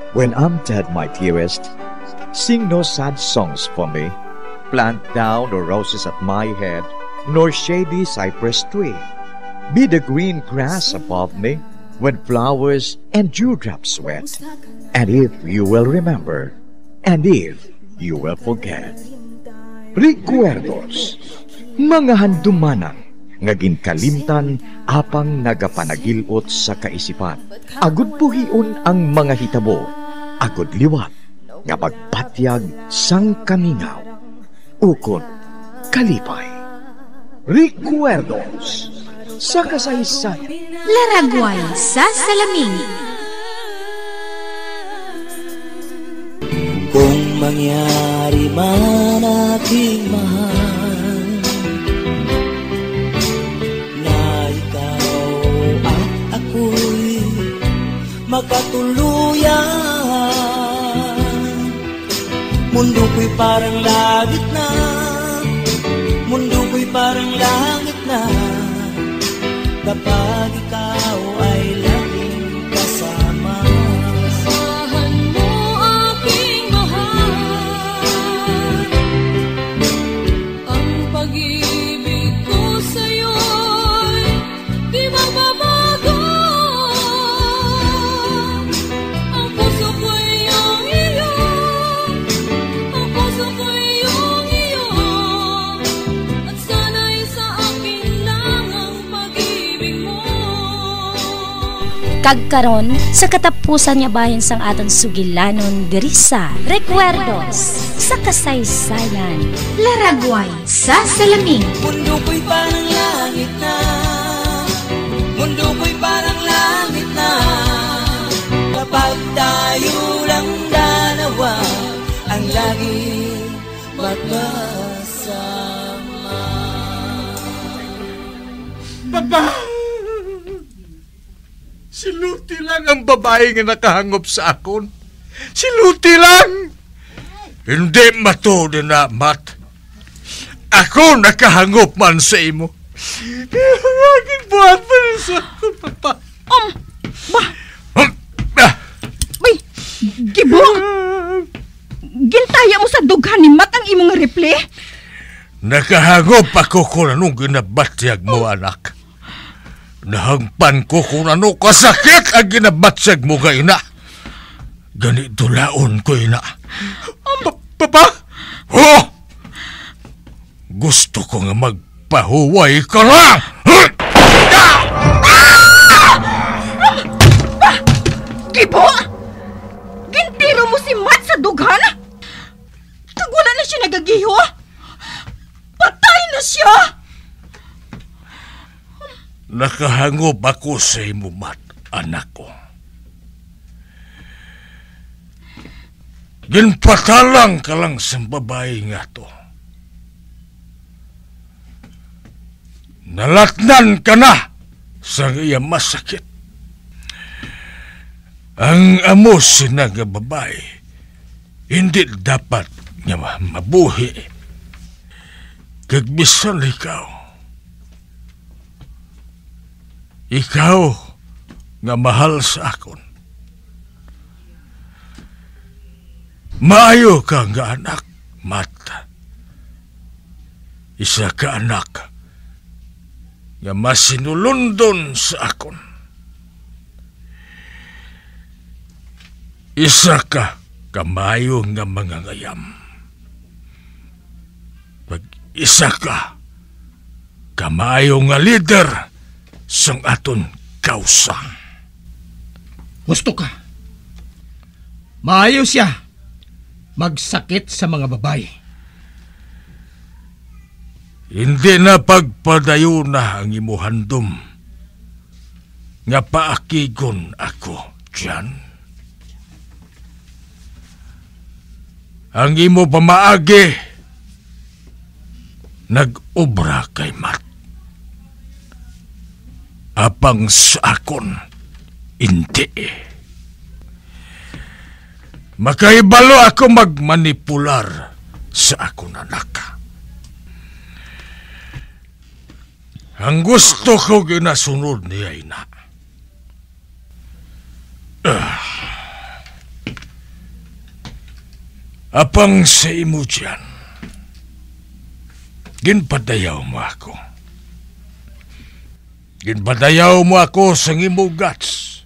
When I'm dead, my dearest, sing no sad songs for me. Plant down no roses at my head, nor shady cypress tree. Be the green grass above me when flowers and dewdrops wet. And if you will remember, and if you will forget. Recuerdos, mga handumanan, nga ginkalimtan apang nagapanagilot sa kaisipan. Agud puhion ang mga hitabo, agud liwat, nga pagpatyag sang kamingaw. Ukon, kalipay. Recuerdos, sa kasaysayan. Laragway sa salamin. Kung mangyari man aking mahal na ikaw at ako'y magkatuluyan, mundo ko'y parang langit na, mundo ko'y parang langit na, kapag ikaw ay laging kasama. Asahan mo aking mahal, ang pag-ibig ko sa'yo'y di magbabago. Ang puso ko'y iyong iyo, ang puso ko'y iyong iyo, at sana'y sa akin lang ang pag-ibig mo. Kagkaron sa katapusan nga bahin sang aton sugilanon diri sa Recuerdos sa kasaysayan. Laragway sa salamin. Mundo ko'y parang langit na, mundo ko'y parang langit na, kapag tayo lang dalawa ang laging magkasama. Papa! Si Luti lang ang babae nga nakahangop sa akon. Si Luti lang! Hindi matuod na, Mat. Ako nakahangop man sa imo. Aking buhat pa rin sa akon, Papa. Bay, gibong! Gintaya mo sa dughan ni Mat ang imong reple? Nakahangop ako kung anong ginabatyag mo, anak. Nahangpan ko kung ano kasakit ang ginabatyag mo ka, ina. Ganito laon ko, ina. Papa? Oh! Gusto ko nga magpahuway ka lang! Gibo! Gintiro mo si Mat sa dughan? Kagwala na siya nagagiho? Patay na siya! Nakahangop ako sa imo, Mat, anak ko. Ginpatalang ka lang sa babae nga to. Nalatnan ka na sa iya masakit. Ang amos na nga babae, hindi dapat nga mabuhi. Kagbisan ikaw nga mahal sa akon. Maayo ka nga anak, Mat. Isa ka anak nga masinulundon sa akon. Isa ka kamayo nga mga ngayam. Pag-isa ka kamayo nga leader sang aton kausa. Gusto ka. Maayo siya magsakit sa mga babae. Hindi na pagpadayo na ang imuhandom nga paakigon ako dyan. Ang imo pamaagi nag-obra kay Mat. Apang sa akon, hindi. Makaibalo ako magmanipular sa akon anak. Ang gusto ko ginasunod niya, ina. Apang sa imo dyan, ginpadayaw mo ako. Ginpadayaw mo ako sa imo guts.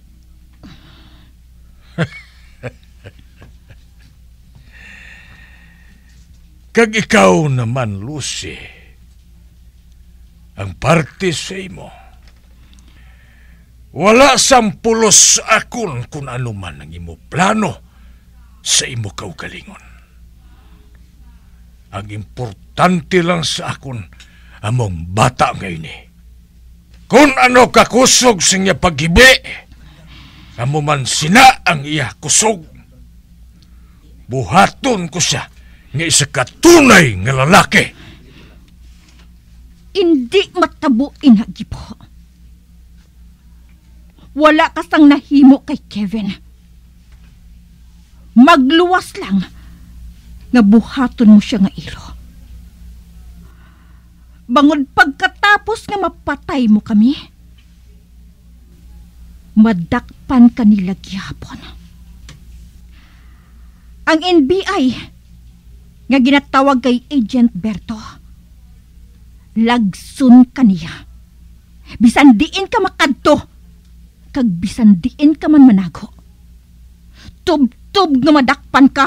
Kag ikaw naman, Lucy, ang parte sa imo. Wala sampulos sa akon kung ano man ang imo plano sa imo kaugalingon. Ang importante lang sa akon among bata ngayon eh. Kung ano kakusog sa niya paghibi, amo man sina ang iya kusog. Buhaton ko siya nga isa katunay nga lalaki. Hindi matabuin na, Gibo. Wala kasang nahimo kay Kevin. Magluwas lang nga buhaton mo siya nga ilo. Bangod pagkatapos nga mapatay mo kami, madakpan kanila gihapon. Ang NBI nga ginatawag kay Agent Berto, lagsun kaniya. Bisan diin ka makadto, kag bisan diin ka man manago. Tub-tub nga madakpan ka.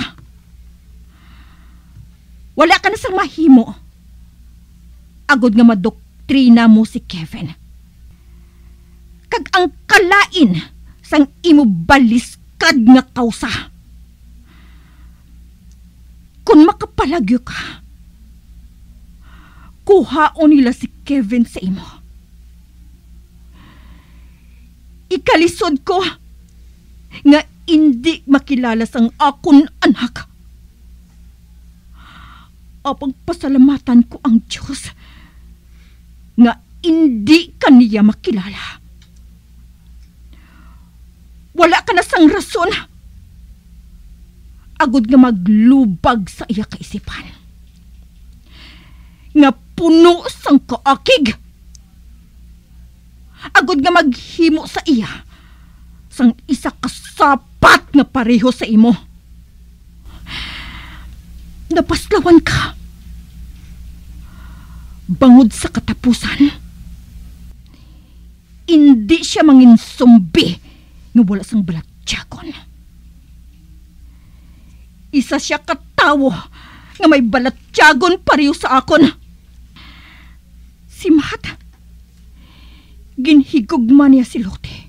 Wala ka na sang mahimo. Agod nga madoktrina mo si Kevin. Kag ang kalain sang imo baliskad nga kausa. Kung makapalagyo ka, kuhaon nila si Kevin sa imo. Ikalisod ko nga hindi makilala sang akon anak. Apang pasalamatan ko ang Diyos nga hindi kaniya makilala. Wala ka na sang rason agod nga maglubag sa iya kaisipan. Nga puno sang kaakig. Agod nga maghimo sa iya sang isa kasapat nga pareho sa imo. Napaslawan ka. Bangod sa katapusan, hindi siya manginsumbi nga wala sang balatyagon. Isa siya katawo nga may balatyagon pareho sa akon. Si Matt, ginhigugma niya si Lotte.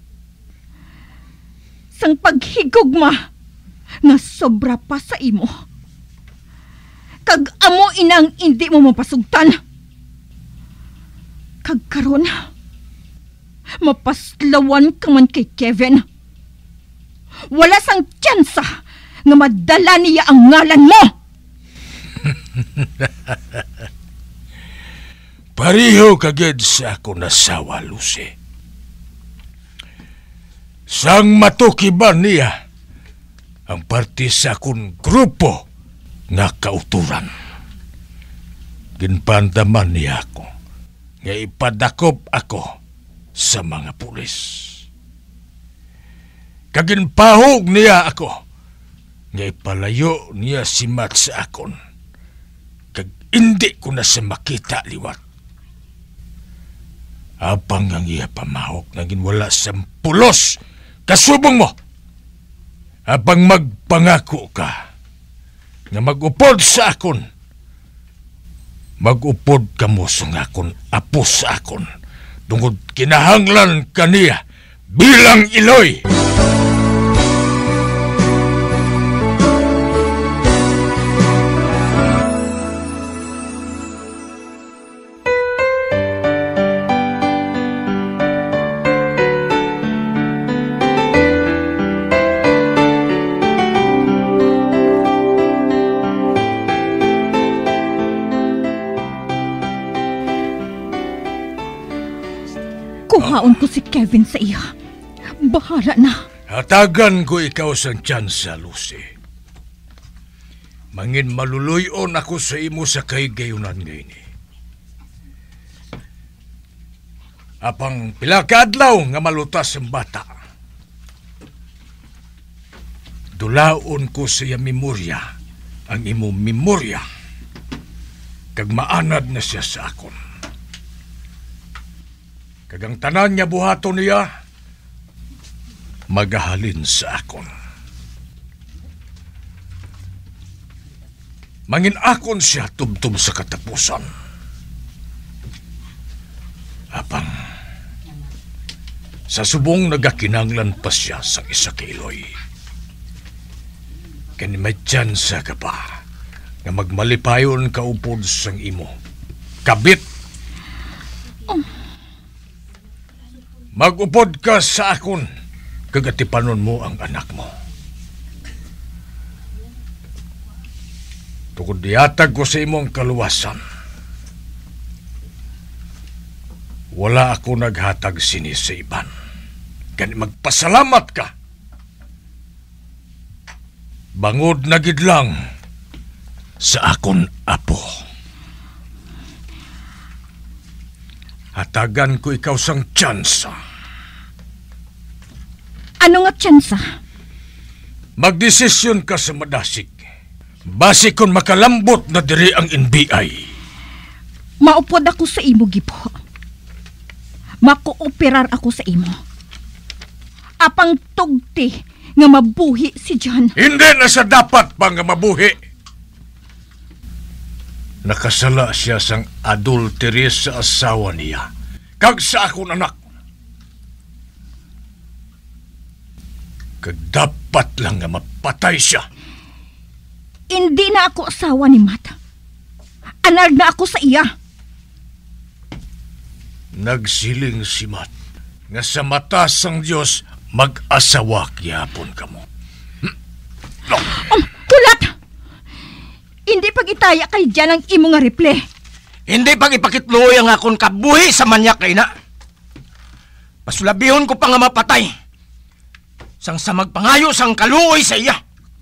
Sang paghigugma nga sobra pa sa imo. Kag amo inang hindi mo mapasugtan. Kag karon, mapaslawan ka man kay Kevin. Wala sang tsansa nga madala niya ang ngalan mo. Pareho kagad sa ako nasawa, Lucy. Sang matukiban niya ang parte sa akong grupo nga kauturan. Ginpandaman niya ako nga ipadakop ako sa mga pulis. Kaginpahog niya ako nga ipalayo niya si Matt sa akon. Kag hindi ko na siya makita liwat. Apang ang iya pamahok naging wala sa pulos kasubong mo. Apang magpangako ka nga mag-upod sa akon. Mag-upod ka mo sa akon, apo sa akon. Tungkol kinahanglan kaniya bilang iloy. Kuhaon ko si Kevin sa iya. Bahala na. Hatagan ko ikaw sa tsansa, Lucy. Mangin maluluyon ako sa imo sa kaigayunan ngayon. Apang pilakadlaw nga malutas ang bata. Dulaon ko sa iya memorya ang imo memorya kag maanad na siya sa akon. Kag ang tanan niya buhaton niya magahalin sa akon. Mangin akon siya tubtub sa katapusan. Apang sa subong nagakinanglan pa siya sa isa kiloy. Kanimadyan sa ka pa nga magmalipayon ka upod sang imo. Kabit! Magupod ka sa akon, kagatipanon mo ang anak mo. Tukod diatag ko sa imong kaluwasan. Wala ako naghatag sini sa iban. Kani magpasalamat ka. Bangod na gid lang sa akon apo. Hatagan ko ikaw sang tsansa. Ano nga tsansa? Magdesisyon ka sa madasig. Basi kon makalambot na diri ang NBI. Maupod ako sa imo, Gipo. Makuoperar ako sa imo. Apang tugti nga mabuhi si John. Hindi na sa dapat pa nga mabuhi. Nakasala siya sang adultery sa asawa niya. Kag sa akong anak. Kag dapat lang nga mapatay siya. Hindi na ako asawa ni Matt. Anag na ako sa iya. Nagsiling si Matt nga sa mata sang Diyos mag-asawa gyapon kamo. Kulat! Hindi pag-itaya kay dyan ang imo nga reple. Hindi pag ipakitloy ang akon kabuhi sa manyak kay na. Pasulabihon ko pa nga mapatay. Sang sa magpangayo sang kaluoy sa iya.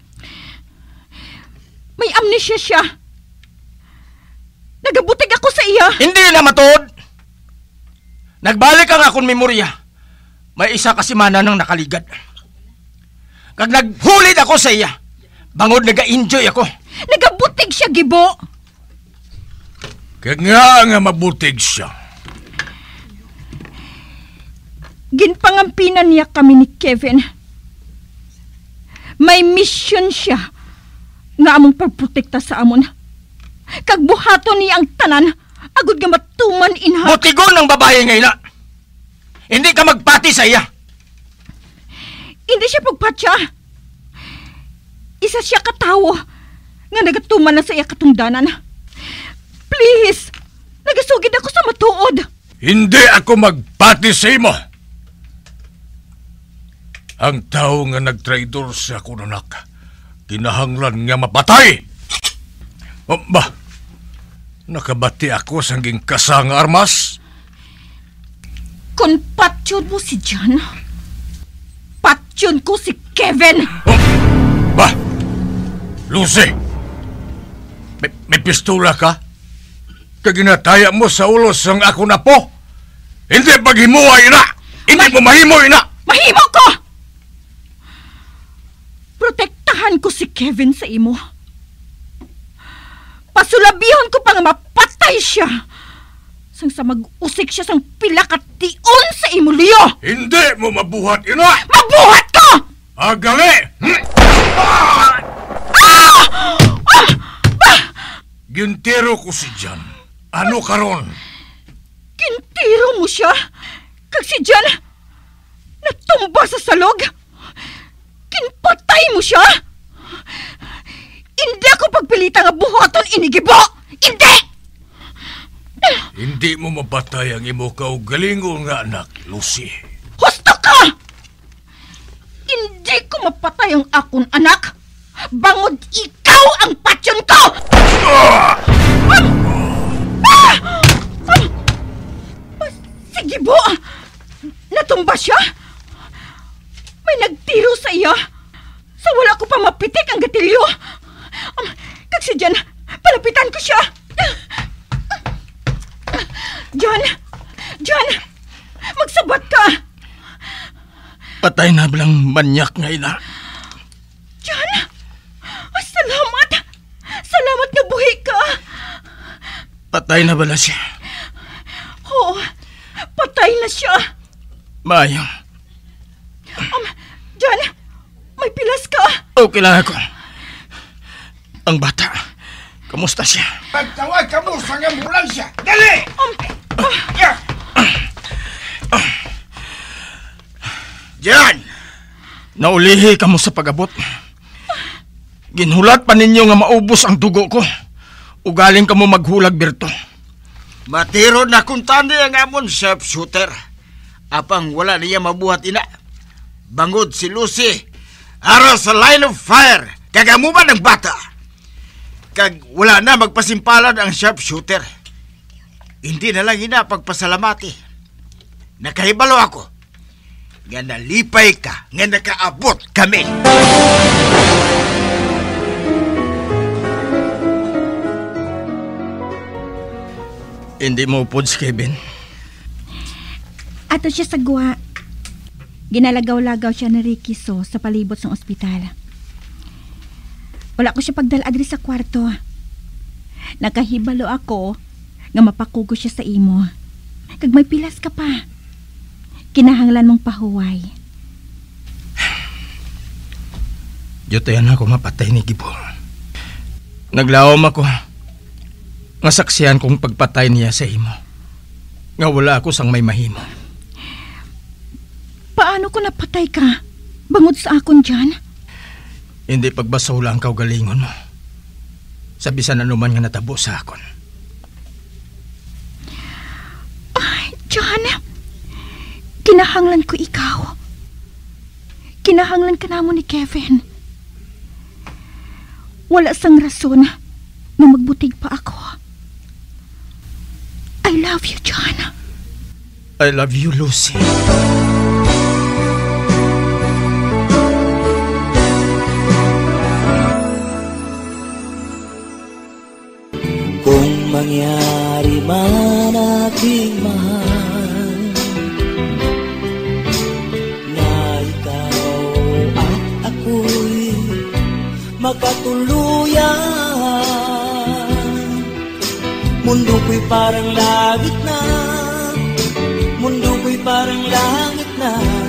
May amnesia siya. Nagabutig ako sa iya. Hindi na matod. Nagbalik ang akon memorya. May isa kasi mana nang nakaligad. Kag naghulid ako sa iya. Bangod naga-enjoy ako. Nagabutig siya, Gibo. Kag nga mabutig siya. Ginpangampinan niya kami ni Kevin. May mission siya nga among pagprotekta sa amon. Kag buhaton niya ang tanan, agud nga matuman inha. Butigon ng babae ngayon na. Hindi ka magpati sa iya. Hindi siya pagpatya. Isa siya katawo nga nagatuman na sa iya katungdanan. Please, nagasugid ako sa matuod. Hindi ako magpati sa imo. Ang tao nga nagtraidor sa akong anak, kinahanglan nga mapatay. O ba, nakabati ako sa hanggang kasang armas? Kung patyon mo si John, patyon ko si Kevin. Oh, ba, Lucy, may pistola ka? Kaginataya mo sa ulos ang ako na po? Hindi paghimuay na! Hindi mo mahimoy na! Mahimo ko! Protektahan ko si Kevin sa imo. Pasulabihon ko pang mapatay siya. Sang sa mag-usik siya sang pilakation sa imo, Leo. Hindi mo mabuhat ina! Mabuhat ko! Agali! Gintiro ko si John. Ano karon? Kintiro mo siya? Kag si John natumba sa salog? Kinpatay mo siya? Hindi ako pagpilita nga buhaton inigibo! Hindi! Hindi mo mapatay ang imo kaugalingon nga anak, Lucy. Husto ka! Hindi ko mapatay ang akong anak. Bangod ikaw ang patyon ko! Sige po! Natumba siya? May nagtiro sa iya. Sa wala ko pa mapitik ang gatilyo. Kag si John, palapitan ko siya. John, magsabat ka. Patay na bilang manyak ngayon na. John, salamat. Salamat nga buhi ka. Patay na bala siya? Oo, patay na siya. Mayong. Jan, may pilas ka. Okay lang ako. Ang bata, kamusta siya? Pagtawag ka mo sa ambulansya! Dali! Jan! Naulihi ka mo sa pag-abot. Ginhulat pa ninyo nga maubos ang dugo ko. Ugaling ka mo maghulag birto. Matiro na kuntani ang amon sharpshooter. Apang wala niya mabuhat ina. Bangod si Lucy. Ara sa line of fire. Kagamuman ng bata. Kag wala na magpasimpalan ang sharpshooter. Hindi na lang ina pagpasalamati. Nakahibalo ako. Nga nalipay ka. Nga nakaabot kami. Hindi mo upod si Kevin. Ato siya sa guwa. Ginalagaw-lagaw siya ni Ricky So sa palibot ng ospital. Wala ko siya pagdaladri sa kwarto. Nakahibalo ako nga mapakugo siya sa imo. Kag may pilas ka pa. Kinahanglan mong pahuway. Diyutayan ako mapatay ni Gibol. Naglawom ako. Nga saksihan kong pagpatay niya sa imo. Nga wala ako sang may mahimo. Paano ko napatay ka? Bangod sa akon dyan? Hindi pagbasaw lang kaugalingon mo. Sabisan anuman nga natabo sa akon. Ay, John. Kinahanglan ko ikaw. Kinahanglan ka namo ni Kevin. Wala sang rason na magbutig pa ako. I love you, John. I love you, Lucy. Kung mangyari man aking mahal na ikaw at ako'y magkatuluyan, mundo ko'y parang langit na, mundo ko'y parang langit na,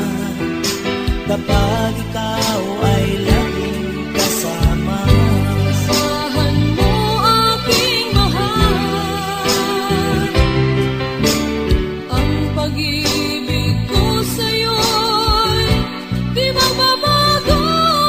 kapag ikaw ay laging kasama. Asahan mo aking mahal, ang pag-ibig ko sa'yo'y di magbabago.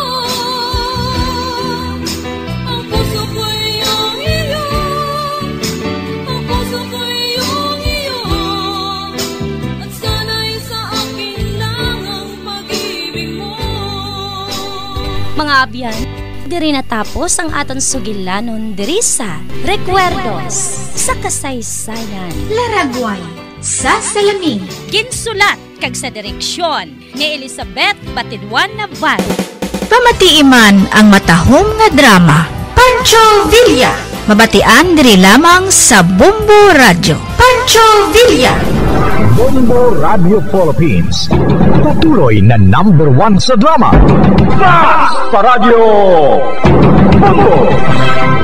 Ang puso ko'y iyong iyo, ang puso ko'y iyong iyo, at sana'y sa akin lang ang pag-ibig mo. Mga abyan, diri natapos ang aton sugilanon diri sa Recuerdos sa kasaysayan. Laragway sa salamin. Ginsulat kag sa direksyon ni Elizabeth Batidwan Naval. Pamatiiman ang matahom nga drama. Pancho Villa. Mabatian diri lamang sa Bumbo Radio. Pancho Villa. Bumbo Radio Philippines. Patuloy na #1 sa drama. Sa radyo. Bumbo.